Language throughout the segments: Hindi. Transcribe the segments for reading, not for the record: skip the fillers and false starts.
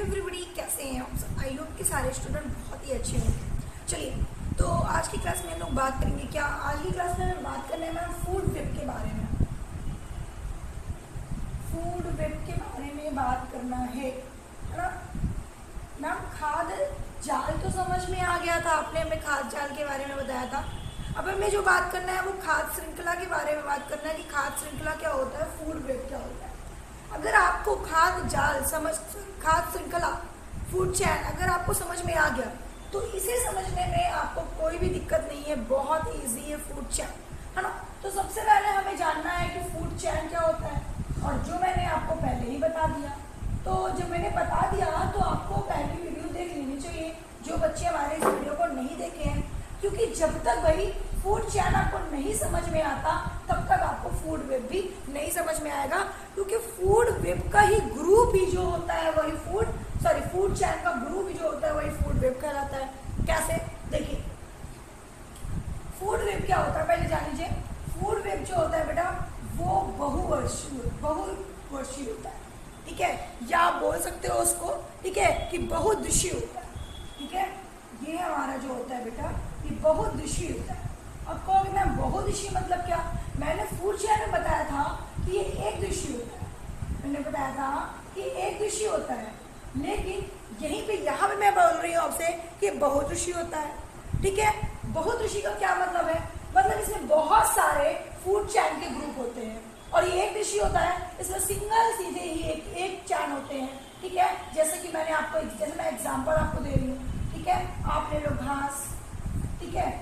एवरीबॉडी, कैसे हैं आप सब। आई होप कि सारे स्टूडेंट बहुत ही अच्छे होंगे। चलिए, तो आज की क्लास में हम लोग बात करेंगे। क्या आज की क्लास में हमें बात करना है मैम फूड वेब के बारे में। फूड वेब के बारे में बात करना है ना मैम। खाद्य जाल तो समझ में आ गया था, आपने हमें खाद्य जाल के बारे में बताया था। अब हमें जो बात करना है वो खाद्य श्रृंखला के बारे में बात करना है कि खाद्य श्रृंखला क्या होता है, फूड वेब क्या होता है। अगर आपको खाद्य जाल खाद्य श्रृंखला, फूड चैन अगर आपको समझ में आ गया तो इसे समझने में आपको कोई भी दिक्कत नहीं है, बहुत इजी है फूड चैन, है ना। तो सबसे पहले हमें जानना है कि फूड चैन क्या होता है, और जो मैंने आपको पहले ही बता दिया। तो जब मैंने बता दिया तो आपको पहली वीडियो देख लेनी चाहिए, जो बच्चे हमारे इस वीडियो को नहीं देखे हैं, क्योंकि जब तक भाई फूड चैन आपको नहीं समझ में आता तब तक आपको फूड वेब भी नहीं समझ में आएगा, क्योंकि फूड वेब का ही ग्रुप ही जो होता है वही फूड चैन का ग्रुप ही जो होता है वही फूड वेब कहलाता है। कैसे, देखिए फूड वेब क्या होता है पहले जान लीजिए। फूड वेब जो होता है बेटा वो बहुवर्षीय होता है, ठीक है, या आप बोल सकते हो उसको, ठीक है, कि बहुदिशीय होता है, ठीक है। ये हमारा जो होता है बेटा ये बहुदिशीय होता है। अब कहोगे मैम बहुदिशीय मतलब क्या। मैंने फूड चैन में बताया था कि ये एक दिशीय होता है, मैंने बताया था कि एक दिशीय होता है, लेकिन यहीं पे यहाँ पे मैं बोल रही हूँ आपसे कि बहुदिशीय होता है, ठीक है। बहुदिशीय का क्या मतलब है, मतलब इसमें बहुत सारे फूड चैन के ग्रुप होते हैं, और ये एक दिशीय होता है, इसमें सिंगल सीधे ही एक चैन होते हैं, ठीक है। जैसे कि मैं एग्जाम्पल आपको दे रही हूँ, ठीक है। आप ले लो घास, ठीक है,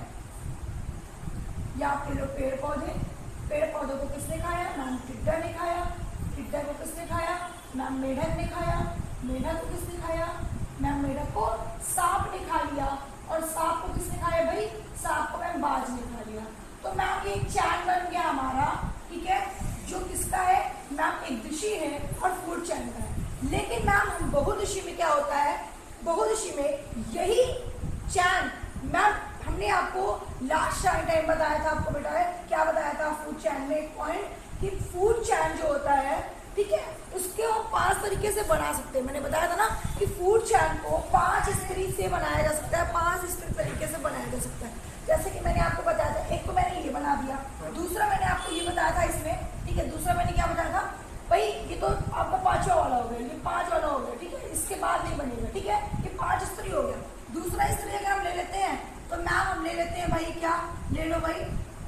या आप ले लो पेड़ पौधों को किसने खाया, मैम टिड्डा ने खाया। टिड्डा को किसने खाया, मैम मेढक ने खाया। मेढक को किसने खाया, मैम मेढक को सांप ने खा लिया। और सांप को किसने खाया भाई, सांप को मैम बाज ने खा लिया। तो मैम ये चैन बन गया हमारा, ठीक है, जो किसका है मैम एक दिशी है और फूड चैन का है। लेकिन मैम बहुदिशी में क्या होता है, बहुदिशी में यही चैन मैम हमने आपको लास्ट टाइम बताया था, आपको बेटा है क्या बताया था फूड चैन में एक पॉइंट, कि फूड चैन जो होता है, ठीक है, उसके हम 5 तरीके से बना सकते हैं। मैंने बताया था ना कि फूड चैन को 5 स्तरीय से बनाया जा सकता है, 5 स्तरीय तरीके से बनाया जा सकता है। जैसे कि मैंने आपको बताया था, एक तो मैंने ये बना दिया, दूसरा मैंने आपको ये बताया था इसमें, ठीक है। दूसरा मैंने क्या बताया था भाई, ये तो आपका 5वां वाला हो गया, ये 5 वाला हो गया, ठीक है, इसके बाद नहीं बनेगा, ठीक है, ये 5 स्तरीय हो गया। दूसरा स्तरीय अगर हम ले लेते हैं तो मैम हम ले लेते हैं भाई, क्या ले लो भाई,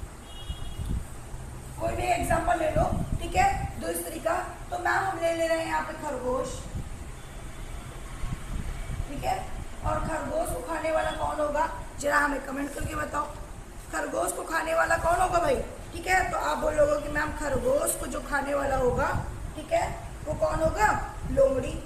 कोई भी एग्जांपल ले लो, ठीक है, 2 स्तरीय का। तो मैम हम ले रहे हैं यहाँ पे खरगोश, ठीक है। और खरगोश को खाने वाला कौन होगा, जरा हमें कमेंट करके बताओ, खरगोश को खाने वाला कौन होगा भाई, ठीक है। तो आप बोलोगे कि मैम खरगोश को जो खाने वाला होगा, ठीक है, वो कौन होगा, लोमड़ी।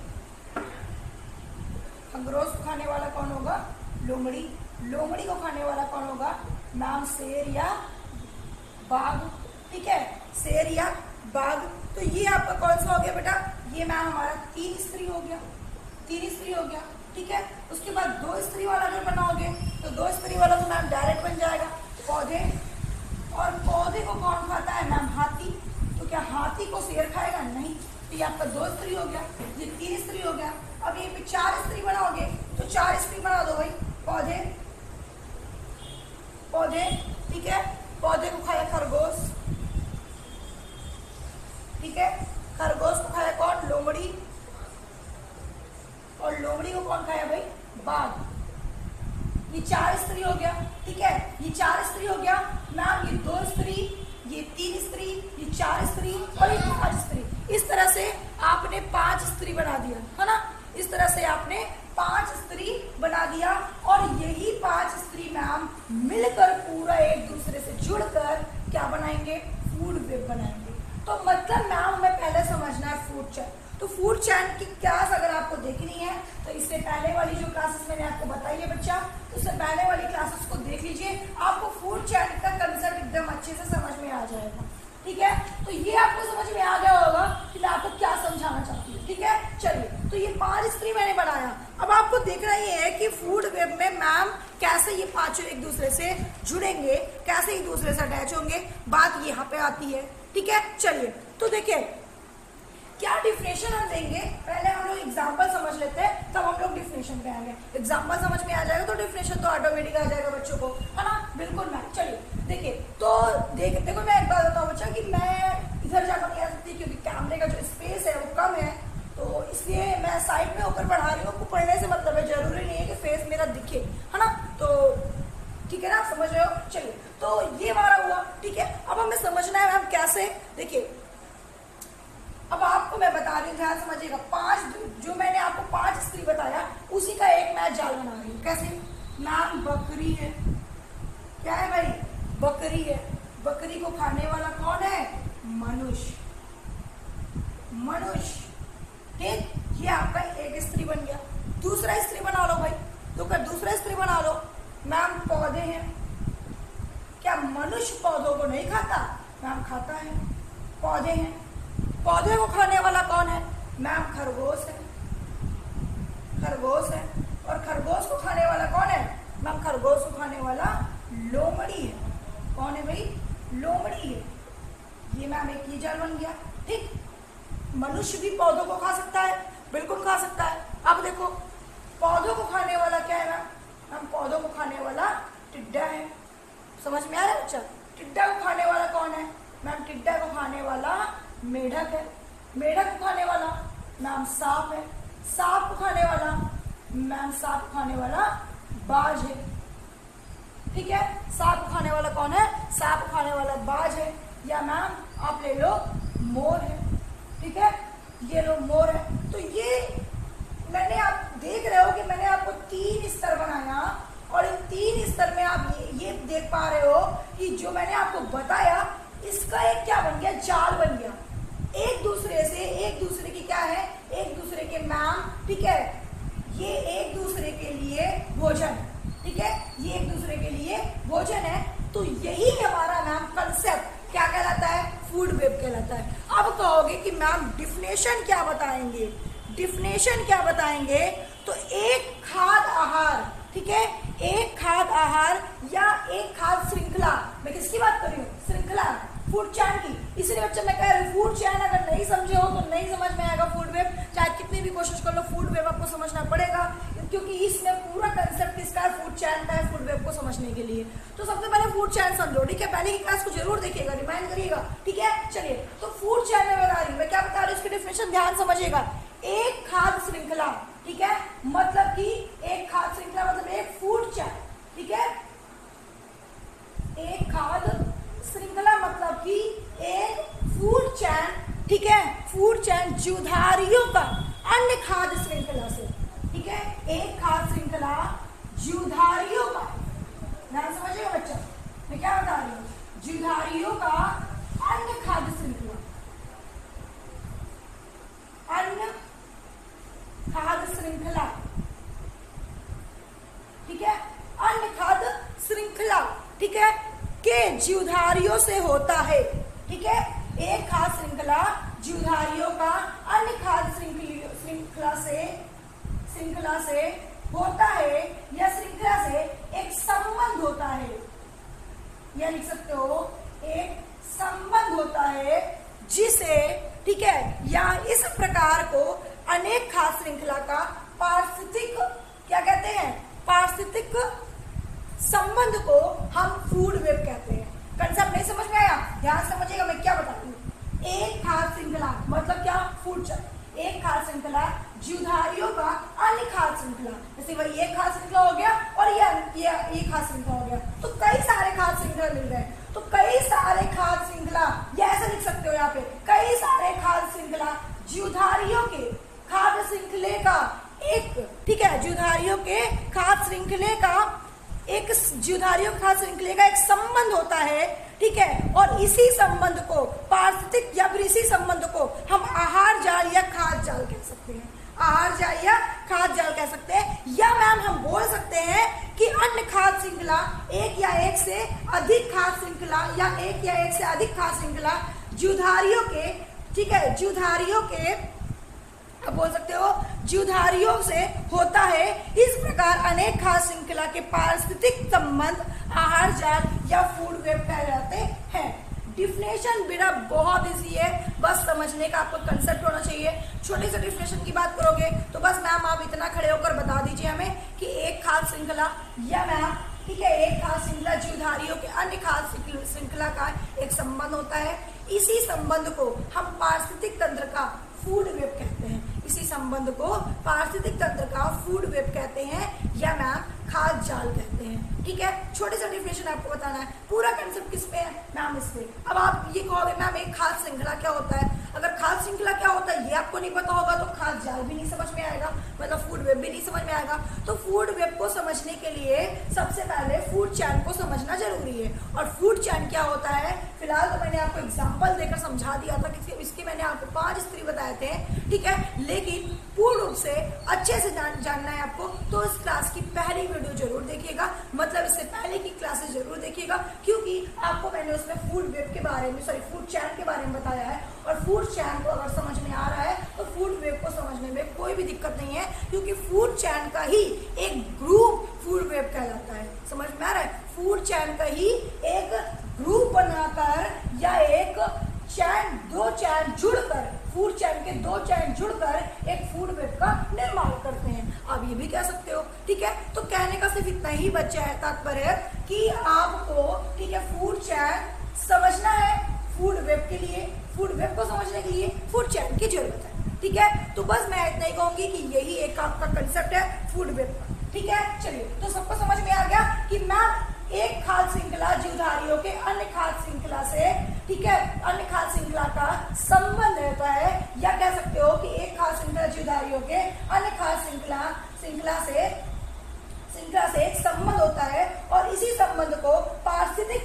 खरगोश को खाने वाला कौन होगा, लोमड़ी। लोमड़ी को खाने वाला कौन होगा, मैम शेर या बाघ, ठीक है, शेर या बाघ। तो ये आपका कौन सा हो गया बेटा, ये मैम हमारा 3 स्तरीय हो गया, 3 स्तरीय हो गया, ठीक है। उसके बाद 2 स्तरीय वाला अगर बनाओगे तो 2 स्तरीय वाला तो मैम डायरेक्ट बन जाएगा पौधे, और पौधे को कौन खाता है, मैम हाथी। तो क्या हाथी को शेर खाएगा, नहीं। तो ये आपका 2 स्तरीय हो गया, ये 3 स्तरीय हो गया। अब ये पे 4 स्तरीय बनाओगे तो 4 स्तरीय बना दो भाई, पौधे, ठीक है। पौधे को खाया खरगोश, ठीक है, खरगोश को खाया कौन, लोमड़ी, और लोमड़ी को कौन खाया भाई, बाघ। ये 4 स्तरीय हो गया, ठीक है, ये 4 स्तरीय हो गया मैम। ये 2 स्तरीय, ये 3 स्तरीय, ये 4 स्तरीय और ये 5 स्तरीय। इस तरह से आपने 5 स्तरीय बना दिया, है ना। इस तरह से आपने 5 स्तरीय बना दिया, और यही 5 स्तरीय मैम मिलकर पूरा एक दूसरे से जुड़कर क्या बनाएंगे, फूड वेब बनाएंगे। तो मतलब मैम हमें पहले समझना है फूड चैन। तो फूड चैन की क्लास अगर आपको देखनी है तो इससे पहले वाली जो क्लासेस मैंने आपको बताई है बच्चा, तो उससे पहले वाली क्लासेस को देख लीजिए, आपको फूड चैन का कंसेप्ट एकदम अच्छे से समझ में आ जाएगा, ठीक है। तो ये आपको समझ में आ गया होगा कि मैं आपको क्या समझाना चाहती हूँ, ठीक है। चलिए, तो ये 5 स्तरीय मैंने बनाया। अब आपको देखना ये है कि फूड वेब में मैम कैसे ये 5 एक दूसरे से जुड़ेंगे, कैसे एक दूसरे से अटैच होंगे, बात यहाँ पे आती है, ठीक है। चलिए, तो देखिए क्या डिफिनेशन हम देंगे, पहले हम लोग एग्जाम्पल समझ लेते हैं तब हम लोग डिफिनेशन पे आएंगे। एग्जाम्पल समझ में आ जाएगा तो डिफिनेशन तो ऑटोमेटिक आ जाएगा बच्चों को, है ना। बिल्कुल मैम। चलिए देखिए, तो देखो मैं एक बात बताऊँ बच्चा कि मैं इधर जाकर नहीं आ सकती क्योंकि कैमरे का जो स्पेस है वो कम है, तो इसलिए मैं साइड में होकर पढ़ा रही हूँ। आपको पढ़ने से मतलब है, जरूरी नहीं है कि फेस मेरा दिखे, है ना। तो ठीक है ना, समझ रहे हो। चलिए, तो ये हमारा हुआ, ठीक है। अब हमें समझना है मैम कैसे। देखिए अब आपको मैं बता रही हूँ, ध्यान समझिएगा। 5 जो मैंने आपको 5 स्त्री बताया उसी का एक मैं जाल बना रही हूँ। कैसे मैम? बकरी है, क्या है भाई? बकरी है। बकरी को खाने वाला कौन है? मनुष्य। मनुष्य, ठीक। ये आपका एक स्त्री बन गया। दूसरा स्त्री बना लो भाई, तो क्या दूसरा स्त्री बना लो। मैम पौधे हैं, क्या मनुष्य पौधों को नहीं खाता? मैम खाता है। पौधे हैं, पौधे को खाने वाला कौन है? मैम खरगोश है। खरगोश है। और खरगोश को खाने वाला कौन है? मैम खरगोश को खाने वाला लोमड़ी है। कौन है भाई? लोमड़ी है। ये मैम एक ही जाल बन गया, ठीक। मनुष्य भी पौधों को खा सकता है, बिल्कुल खा सकता है। अब देखो पौधों को खाने वाला क्या है मैम? हम पौधों को खाने वाला टिड्डा है। समझ में आ रहा है बच्चा? टिड्डा को खाने वाला कौन है? मैम टिड्डा को खाने वाला मेढक है। मेढक को खाने वाला मैम सांप है। सांप को खाने वाला मैम सांप को खाने वाला बाज है, ठीक है। सांप को खाने वाला कौन है? सांप को खाने वाला बाज है। या मैम आप ले लो मोर है, ठीक है। ये लो मोर है। तो ये मैंने, आप देख रहे हो कि मैंने आपको 3 स्तर बनाया और इन 3 स्तर में आप ये देख पा रहे हो कि जो मैंने आपको बताया इसका एक क्या बन गया? जाल बन गया। एक दूसरे की क्या है? एक दूसरे के मैम, ठीक है। ये एक दूसरे के लिए भोजन, ठीक है। ये एक दूसरे के लिए भोजन है। तो यही हमारा मैम कंसेप्ट क्या कहलाता है? फूड वेब कहलाता है। अब कहोगे कि मैम डिफिनेशन क्या बताएंगे? डिफिनेशन क्या बताएंगे? तो एक खाद्य आहार, ठीक है। एक खाद्य आहार या एक खाद्य श्रृंखला। मैं किसकी बात कर रही हूँ? श्रृंखला, फूड चैन की। इसलिए बच्चा मैं कह रही हूँ फूड चैन अगर नहीं समझे हो तो नहीं समझ में आएगा फूड वेब। चाहे कितनी भी कोशिश कर लो, फूड वेब आपको समझना पड़ेगा क्योंकि इसमें पूरा कंसेप्ट किसका है? फूड चैन का है, फूड वेब को समझने के लिए। तो सबसे पहले फूड चैन समझो, ठीक है। पहले की क्लास को जरूर देखिएगा, रिमाइंड करिएगा, ठीक है। चलिए, तो फूड चैन में बता रही हूँ मैं, क्या बता रही हूँ इसकी डिफिनेशन ध्यान समझिएगा। एक खाद्य श्रृंखला, ठीक है। मतलब कि एक खाद्य श्रृंखला मतलब एक फूड चैन, ठीक है। एक खाद्य श्रृंखला मतलब कि एक फूड चैन, ठीक है। फूड चैन जीवधारियों का अन्य खाद्य श्रृंखला से, ठीक है। एक खाद्य श्रृंखला जीवधारियों का, ध्यान समझिएगा बच्चा मैं क्या बता रही हूँ। जीवधारियों का अन्य खाद्य श्रृंखला, अन्य खाद्य श्रृंखला, ठीक है। अन्य खाद्य श्रृंखला, ठीक है, के जीवधारियों से होता है, ठीक है। एक खाद्य श्रृंखला जीवधारियों का अन्य खाद्य श्रृंखला से होता है या श्रृंखला से एक संबंध होता है, या लिख सकते हो एक संबंध होता है जिसे, ठीक है, या इस प्रकार को अनेक खाद्य श्रृंखला का पारिस्थितिक, क्या कहते हैं? पारिस्थितिक संबंध को हम फूड वेब कहते हैं। कंसेप्ट नहीं समझ में आया? ध्यान समझिएगा मैं क्या बता रही हूँ। एक खाद्य श्रृंखला मतलब क्या? Food chain. एक खाद्य श्रृंखला जीवधारियों का अन्य खाद्य श्रृंखला, जैसे वही एक खाद्य श्रृंखला हो गया और ये एक खाद्य श्रृंखला हो गया, तो कई सारे खाद्य श्रृंखला मिल गए। तो कई सारे खाद्य श्रृंखला, ये ऐसे लिख सकते हो यहाँ पे, कई सारे खाद्य श्रृंखला जीवधारियों के खाद्य श्रृंखले का एक, ठीक है, जीवधारियों के खाद्य श्रृंखले का एक, जीवधारियों के खाद्य श्रृंखले का एक संबंध होता है, ठीक है। और इसी संबंध को पारिस्थितिक या फिर इसी संबंध को हम आहार जाल या खाद्य जाल कह सकते हैं। आहार जाल या खाद्य जाल कह सकते हैं। या मैम हम बोल सकते हैं कि अन्य खाद्य श्रृंखला, एक या एक से अधिक खाद्य श्रृंखला या एक या एक से अधिक खाद्य श्रृंखला जीवधारियों के, ठीक है, जीवधारियों के, आप बोल सकते हो जीवधारियों से होता है। इस प्रकार अनेक खाद्य श्रृंखला के पारिस्थितिक संबंध आहार जाल या फूड वेब कहलाते हैं। डिफिनेशन बेटा बहुत इजी है, बस समझने का आपको कंसेप्ट होना चाहिए। छोटे से डिफिनेशन की बात करोगे तो बस मैम आप इतना खड़े होकर बता दीजिए हमें कि एक खाद्य श्रृंखला या मैम, ठीक है, एक खाद्य श्रृंखला जीवधारियों के अन्य खाद्य श्रृंखला का एक संबंध होता है। इसी संबंध को हम पारिस्थितिक तंत्र का फूड वेब कहते हैं। इसी संबंध को पारिस्थितिक तंत्र का फूड वेब कहते हैं या मैम खाद्य जाल कहते हैं। ठीक है, छोटे सा डिफिनेशन आपको बताना है, पूरा कंसेप्ट किस पे है मैम, इस पे। अब आप ये कहोगे मैम एक खाद्य श्रृंखला क्या होता है, अगर खाद्य श्रृंखला क्या होता है ये आपको नहीं पता होगा तो खाद्य जाल भी नहीं समझ में आएगा, मतलब फूड वेब भी नहीं समझ में आएगा। तो फूड वेब को समझने के लिए सबसे पहले फूड चैन को समझना जरूरी है। और फूड चैन क्या होता है, फिलहाल तो मैंने आपको एग्जाम्पल देकर समझा दिया था कि इसके मैंने आपको 5 स्तरीय बताए थे, ठीक है, लेकिन पूर्ण रूप से अच्छे से जानना है आपको तो इस क्लास की पहली वीडियो जरूर देखिएगा, मतलब इससे पहले की क्लासेस जरूर देखिएगा, क्योंकि आपको मैंने उसमें फूड वेब के बारे में, सॉरी फूड चैन के बारे में बताया है। और फूड चैन को अगर समझ में आ रहा है तो फूड वेब को समझने में कोई भी दिक्कत नहीं है, क्योंकि फूड चैन का ही एक ग्रुप फूड वेब कहलाता है। समझ में आ रहा है, फूड चैन का ही एक ग्रुप बनाकर या एक चैन, 2 चैन जुड़कर, फूड चैन के 2 चैन जुड़कर एक फूड वेब का निर्माण करते हैं। आप ये भी कह सकते हो, ठीक है। तो कहने का सिर्फ इतना ही बच्चा है, तात्पर्य कि आपको, ठीक है, फूड चैन समझना है। फूड वेब के लिए, फूड वेब को समझने के लिए फूड चैन की जरूरत है, ठीक है। तो बस मैं इतना ही कहूंगी कि यही एक आपका कंसेप्ट है फूड वेब का, ठीक है। चलिए, तो सबको समझ में आ गया कि मैम एक खाद्य श्रृंखला जीवधारियों के अन्य खाद्य श्रृंखला से, ठीक है, अन्य खाद्य श्रृंखला का संबंध रहता है, या कह सकते हो कि एक खाद्य श्रृंखला जीवधारियों के अन्य खाद्य श्रृंखला से एक संबंध होता है। और इसी संबंध को पारिस्थितिक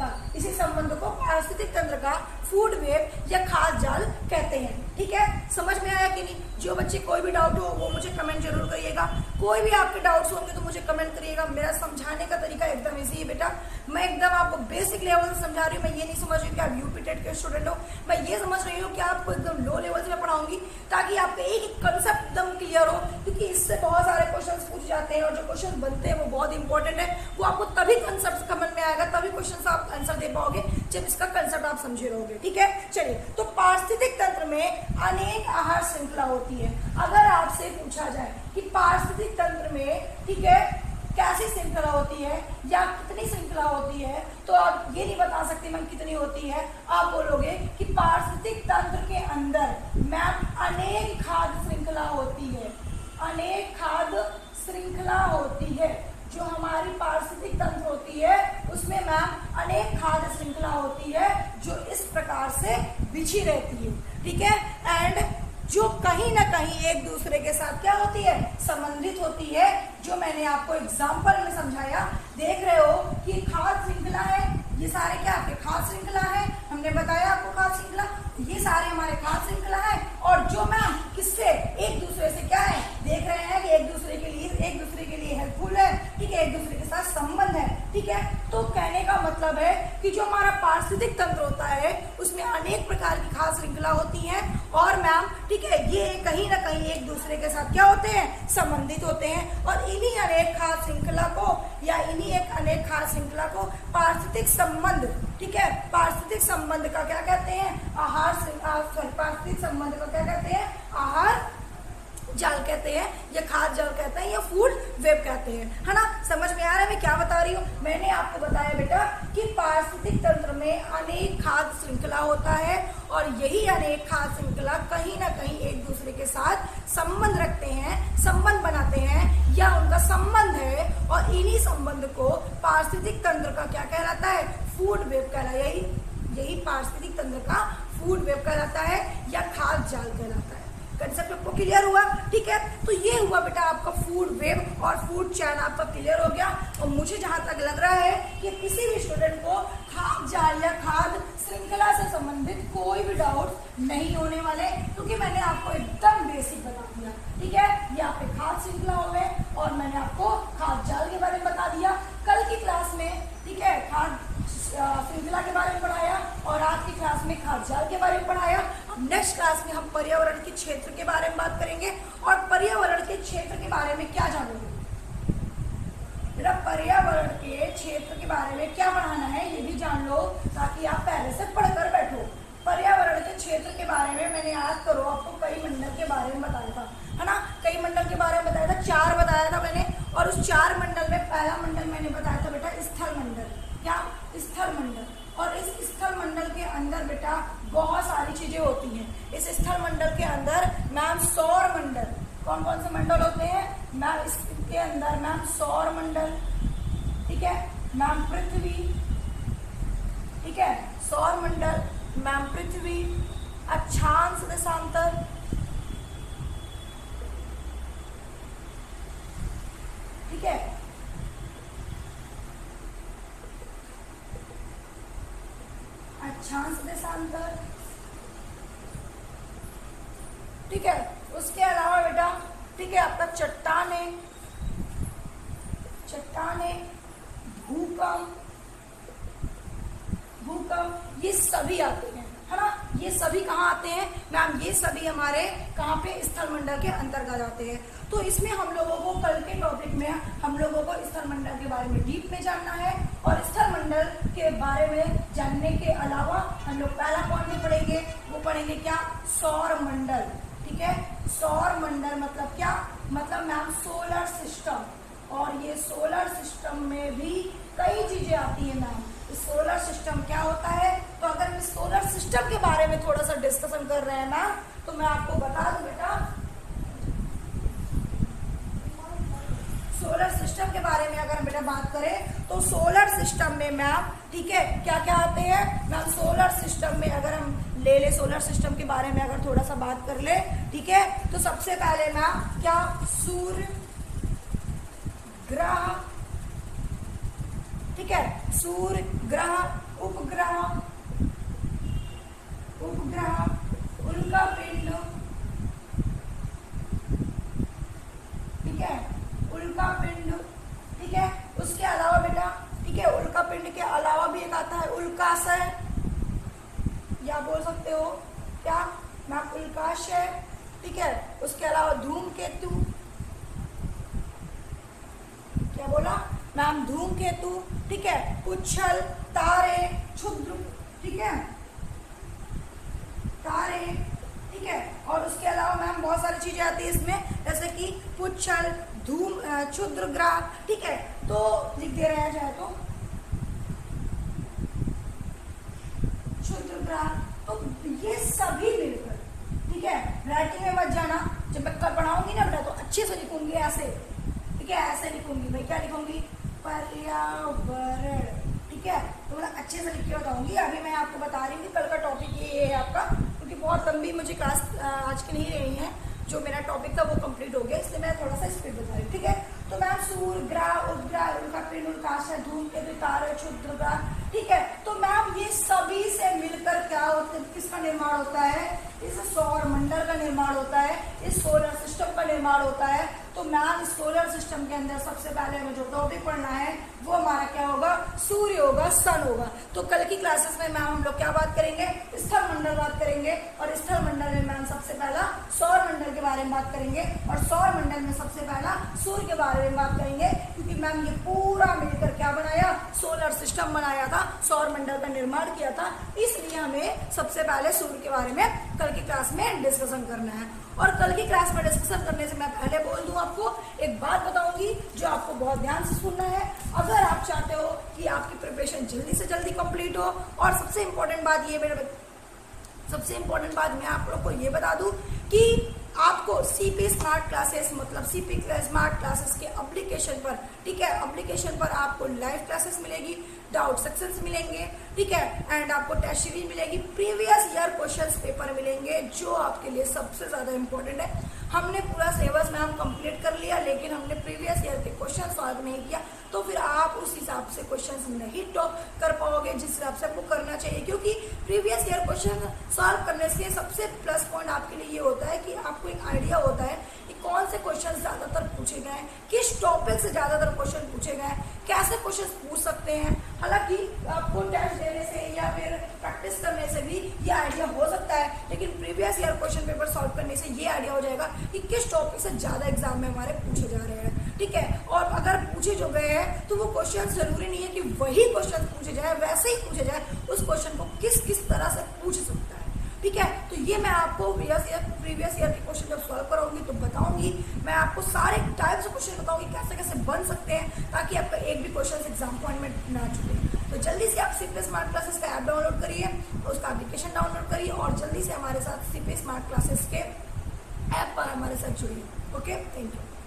तंत्र का फूड वेब या खाद्य जाल कहते हैं, ठीक है। समझ में आया कि नहीं? जो बच्चे कोई भी डाउट हो वो मुझे कमेंट जरूर करिएगा। कोई भी आपके डाउट्स होंगे तो मुझे कमेंट करिएगा। मेरा समझाने का तरीका एकदम इजी है बेटा, मैं एकदम आपको बेसिक लेवल से समझा रही हूँ। मैं ये नहीं समझ रही हूँ कि आप यूपी टेट के स्टूडेंट हो, मैं ये समझ रही हूँ कि आपको एकदम लो लेवल से मैं पढ़ाऊंगी, ताकि आपका एक एक कंसेप्ट एकदम क्लियर हो, क्योंकि इससे बहुत सारे क्वेश्चन पूछ जाते हैं और जो क्वेश्चन बनते हैं वो बहुत इंपॉर्टेंट है। वो आपको तभी कंसेप्ट समझ में आएगा, तभी क्वेश्चन आप आंसर दे पाओगे जब इसका कंसेप्ट आप समझे रहोगे, ठीक है। चलिए, तो पारिस्थितिक तंत्र में अनेक आहार श्रृंखला होती है। अगर आपसे पूछा जाए कि पारिस्थितिक तंत्र में, ठीक है, कैसी श्रृंखला होती है या कितनी श्रृंखला होती है, तो आप ये नहीं बता सकते मैम कितनी होती है। आप बोलोगे कि पारिस्थितिक तंत्र के अंदर मैम अनेक खाद्य श्रृंखला होती है, अनेक खाद्य श्रृंखला होती है। जो हमारी पारिस्थितिक तंत्र होती है उसमें मैम अनेक खाद्य श्रृंखला होती है, जो इस प्रकार से बिछी रहती है, ठीक है। एंड जो कहीं ना कहीं एक दूसरे के साथ क्या होती है, संबंधित होती है। जो मैंने आपको एग्जाम्पल में समझाया, देख रहे हो कि खाद्य श्रृंखला है, ये सारे क्या आपके खाद्य श्रृंखला है, हमने बताया आपको खाद्य श्रृंखला, ये सारे हमारे खाद्य श्रृंखला है। और जो मैम किससे एक दूसरे से क्या है, देख रहे हैं कि एक दूसरे के लिए हेल्पफुल है, ठीक है, एक दूसरे के साथ संबंध है, ठीक है। तो कहने का मतलब है कि जो हमारा पारिस्थितिक तंत्र होता है उसमें अनेक प्रकार की खाद्य श्रृंखला होती है, और मैम, ठीक है, ये कहीं ना कहीं एक दूसरे के साथ क्या होते हैं, संबंधित होते हैं। और इन्हीं अनेक खाद्य श्रृंखला को या इन्हीं एक अनेक खाद्य श्रृंखला को पारिस्थितिक संबंध, ठीक है, पारिस्थितिक संबंध का क्या कहते हैं, पारिस्थितिक संबंध का क्या कहते हैं, आहार जाल कहते हैं, या खाद्य जाल कहते हैं, या फूड वेब कहते हैं, है ना। समझ में आ रहा है मैं क्या बता रही हूँ? मैंने आपको बताया बेटा कि पारिस्थितिक तंत्र में अनेक खाद्य श्रृंखला होता है, और यही अनेक खाद्य श्रृंखला कहीं ना कहीं एक दूसरे के साथ संबंध रखते हैं, संबंध बनाते हैं, या उनका संबंध है। और इन्हीं संबंध को पारिस्थितिक तंत्र का क्या कहलाता है, फूड वेब कहलाता है। यही पारिस्थितिक तंत्र का फूड वेब कहलाता है या खाद्य जाल कहलाता है। कंसेप्ट आपको क्लियर हुआ, ठीक है। तो ये हुआ बेटा आपका फूड वेब और फूड चैन आपका क्लियर हो गया। और मुझे जहां तक लग रहा है कि किसी भी स्टूडेंट को खाद्य जाल या खाद्य श्रृंखला से संबंधित कोई भी डाउट नहीं होने वाले, क्योंकि मैंने आपको एकदम बेसिक बता दिया, ठीक है। ये आपके खाद्य श्रृंखला हो गए और मैंने आपको खाद्य जाल के बारे में बता दिया। कल की क्लास में, ठीक है, खाद्य श्रृंखला के बारे में पढ़ाया, और आज की क्लास में खाद्य जाल के बारे में पढ़ाया। अब नेक्स्ट क्लास में हम पर्यावरण के क्षेत्र के बारे में बात करेंगे। और पर्यावरण के क्षेत्र के बारे में क्या जानोगे बेटा, पर्यावरण के क्षेत्र के बारे में क्या पढ़ाना है ये भी जान लो, ताकि आप पहले से पढ़कर बैठो। पर्यावरण के क्षेत्र के बारे में मैंने याद करो आपको कई मंडल के बारे में बताया था, है ना। कई चार बताया था मैंने, और उस चार मंडल में पहला मंडल मैंने बताया था बेटा स्थल मंडल। क्या? स्थल मंडल। और इस स्थल मंडल के अंदर बेटा बहुत सारी चीजें होती हैं। इस स्थल मंडल के अंदर मैम सौर मंडल, कौन कौन से मंडल होते हैं मैम इसके अंदर? मैम सौर मंडल, ठीक है मैम पृथ्वी, ठीक है सौर मंडल, मैम पृथ्वी, अक्षांश देशांतर, ठीक है अक्षांश देशांतर, ठीक है। उसके अलावा बेटा ठीक है आपका चट्टाने, भूकंप, ये सभी आते हैं, है ना। ये सभी कहाँ आते हैं मैम? ये सभी हमारे कहाँ पे? स्थल मंडल के अंतर्गत आते हैं। तो इसमें हम लोगों को कल के टॉपिक में हम लोगों को स्थल मंडल के बारे में डीप में जानना है, और स्थल मंडल के बारे में जानने के अलावा हम लोग पहला कौन में पढ़ेंगे? वो पढ़ेंगे क्या? सौर मंडल, ठीक है। सौर मंडल मतलब क्या? मतलब मैम सोलर सिस्टम, और ये सोलर सिस्टम में भी कई चीजें आती है मैम। सोलर सिस्टम क्या होता है? तो अगर हम सोलर सिस्टम के बारे में थोड़ा सा डिस्कशन कर रहे हैं ना, तो मैं आपको बता दूं बेटा, सोलर सिस्टम के बारे में अगर बेटा बात करें तो सोलर सिस्टम में मैम ठीक है क्या क्या आते हैं मैम? सोलर सिस्टम में अगर हम ले सोलर सिस्टम के बारे में अगर थोड़ा सा बात कर ले, ठीक है, तो सबसे पहले मैम क्या? सूर्य, ग्रह, ठीक है, सूर्य, ग्रह, उपग्रह, उल्का पिंड, ठीक है, उल्का पिंड, ठीक है। उसके अलावा बेटा ठीक है उल्का पिंड के अलावा भी एक आता है उल्काशय, या बोल सकते हो क्या मैम? उल्काशय, ठीक है। उसके अलावा धूमकेतु, क्या बोला मैम? धूमकेतु, ठीक है, उच्छल, तारे, क्षुद्र, ठीक है, तारे, ठीक है। और उसके अलावा मैम बहुत सारी चीजें आती है इसमें, जैसे कि पुच्छल, धूम, क्षुद्र ग्रह, ठीक है। तो लिख दे रहा जाए तो क्षुद्र ग्रह, तो ये सभी मिलकर, ठीक है, राइटिंग में मत जाना, जब मैं कल पढ़ाऊंगी ना बेटा तो अच्छे से लिखूंगी ऐसे, ठीक है, ऐसे लिखूंगी भाई। क्या लिखूंगी? पर्यावरण, ठीक है। तो मैं अच्छे से लिख के बताऊंगी। अभी मैं आपको बता रही हूँ कल का टॉपिक ये है आपका, क्योंकि बहुत लंबी मुझे क्लास आज की नहीं रही है, जो मेरा टॉपिक था वो कंप्लीट हो गया, इसलिए मैं थोड़ा सा स्पीड बता रही हूँ, ठीक है। तो मैम सूर्य, ग्रह, उपग्रह, उल्का पिंड, उल्काशय, धूमकेतु, तारे, क्षुद्र ग्रह, ठीक है। तो मैम ये सभी से मिलकर क्या होता है? किसका निर्माण होता है? इस सौर मंडल का निर्माण होता है, इस सोलर सिस्टम का निर्माण होता है। तो मैम इस सोलर सिस्टम के अंदर सबसे पहले हमें जो टॉपिक पढ़ना है वो हमारा क्या होगा? सूर्य होगा, सन होगा। तो कल की क्लासेस में मैम हम लोग क्या बात करेंगे? स्थल मंडल बात करेंगे, और स्थल मंडल में मैम सबसे पहला सौर मंडल के बारे में बात करेंगे, और सौर मंडल में सबसे पहला सूर्य के बारे में बात करेंगे, क्योंकि मैम ये पूरा मिलकर क्या बनाया? सोलर सिस्टम बनाया था, सौर मंडल का निर्माण किया था, इसलिए हमें सबसे पहले सूर्य के बारे में कल की क्लास में डिस्कशन करना है। और कल की क्लास में डिस्कशन करने से मैं पहले बोल दूं आपको एक बात बताऊंगी जो आपको बहुत ध्यान से सुनना है, अगर आप चाहते हो कि आपकी प्रिपरेशन जल्दी से जल्दी कंप्लीट हो। और सबसे इंपॉर्टेंट बात ये मैं आप लोग को ये बता दूं कि आपको सीपी स्मार्ट क्लासेस मतलब सीपी स्मार्ट क्लासेस के एप्लीकेशन पर, ठीक है, एप्लीकेशन पर आपको लाइव क्लासेस मिलेगी, डाउट सेक्शंस मिलेंगे, ठीक है, एंड आपको टेस्ट सीरीज मिलेगी, प्रीवियस ईयर क्वेश्चंस पेपर मिलेंगे जो आपके लिए सबसे ज्यादा इंपॉर्टेंट है। हमने पूरा सिलेबस में हम कंप्लीट कर लिया, लेकिन हमने प्रीवियस ईयर के क्वेश्चन सॉल्व नहीं किया, तो फिर आप उस हिसाब से क्वेश्चंस नहीं कर पाओगे जिस हिसाब से आपको करना चाहिए, क्योंकि प्रीवियस ईयर क्वेश्चन सॉल्व करने से सबसे प्लस पॉइंट आपके लिए ये होता है कि आपको एक आइडिया होता है कि कौन से क्वेश्चन ज्यादातर पूछे गए हैं, किस टॉपिक से ज्यादातर क्वेश्चन पूछे गए हैं, कैसे क्वेश्चन पूछ सकते हैं। हालांकि आपको टेस्ट देने से या फिर प्रैक्टिस करने से भी ये आइडिया हो सकता है, लेकिन previous year question paper solve करने से ये आइडिया हो जाएगा कि किस टॉपिक से ज्यादा एग्जाम में हमारे पूछे जा रहे हैं, ठीक है। और अगर पूछे जो गए हैं तो वो क्वेश्चन जरूरी नहीं है कि वही क्वेश्चन पूछे जाए, वैसे ही पूछे जाए, उस क्वेश्चन को किस किस तरह से पूछ सकता है। ठीक है। तो ये मैं आपको प्रीवियस ईयर के क्वेश्चन जब सॉल्व कराऊंगी तो बताऊंगी, मैं आपको सारे टाइप्स ऑफ क्वेश्चन बताऊंगी कैसे कैसे बन सकते हैं, ताकि आपका एक भी क्वेश्चन एग्जाम पॉइंट में ना छूटे। तो जल्दी से आप सीपीएस स्मार्ट क्लासेस का ऐप डाउनलोड करिए, उसका एप्लीकेशन डाउनलोड करिए और जल्दी से हमारे साथ सीपीएस स्मार्ट क्लासेस के ऐप पर हमारे साथ जुड़िए। Okay, thank you.